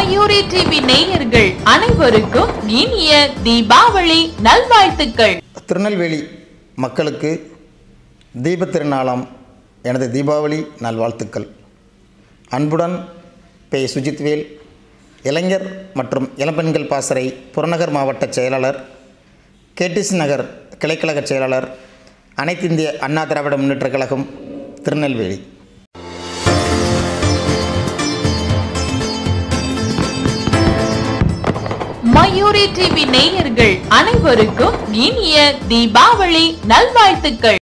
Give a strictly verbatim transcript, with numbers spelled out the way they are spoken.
Mayuri TV நேயர்கள் அனைவருக்கும் இனிய தீபாவளி நல்வாழ்த்துக்கள். திருநெல்வேலி மக்களுக்கு தீபத் திருநாளாம் எனது தீபாவளி நல்வாழ்த்துக்கள். அன்புடன் பே சுஜித் வேல், இளைஞர் மற்றும் இளம்பெண்கள் பாசறை புறநகர் மாவட்ட செயலாளர், கேடிசி நகர் கிளைக்கழக செயலாளர், அனைத்திந்திய அண்ணா திராவிட முன்னேற்றக் கழகம், திருநெல்வேலி. மயூரி டிவி நேயர்கள் அனைவருக்கும் இனிய தீபாவளி நல்வாழ்த்துக்கள்.